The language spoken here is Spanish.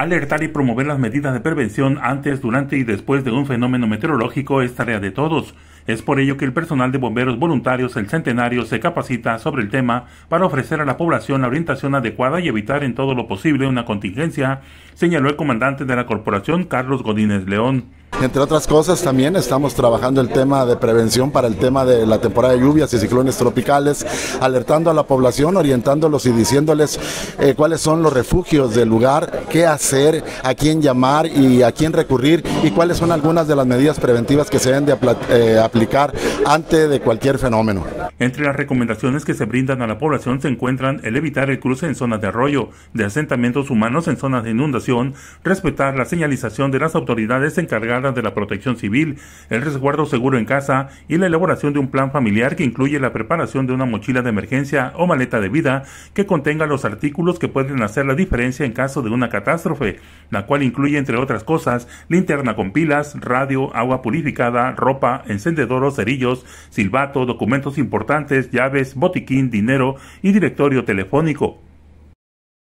Alertar y promover las medidas de prevención antes, durante y después de un fenómeno meteorológico es tarea de todos. Es por ello que el personal de bomberos voluntarios El Centenario se capacita sobre el tema para ofrecer a la población la orientación adecuada y evitar en todo lo posible una contingencia, señaló el comandante de la corporación, Carlos Godínez León. Entre otras cosas, también estamos trabajando el tema de prevención para el tema de la temporada de lluvias y ciclones tropicales, alertando a la población, orientándolos y diciéndoles cuáles son los refugios del lugar, qué hacer, a quién llamar y a quién recurrir y cuáles son algunas de las medidas preventivas que se deben de aplicar antes de cualquier fenómeno. Entre las recomendaciones que se brindan a la población se encuentran el evitar el cruce en zonas de arroyo, de asentamientos humanos en zonas de inundación, respetar la señalización de las autoridades encargadas de la protección civil, el resguardo seguro en casa y la elaboración de un plan familiar que incluye la preparación de una mochila de emergencia o maleta de vida que contenga los artículos que pueden hacer la diferencia en caso de una catástrofe, la cual incluye, entre otras cosas, linterna con pilas, radio, agua purificada, ropa, encendedor o cerillos, silbato, documentos importantes, llaves, botiquín, dinero y directorio telefónico.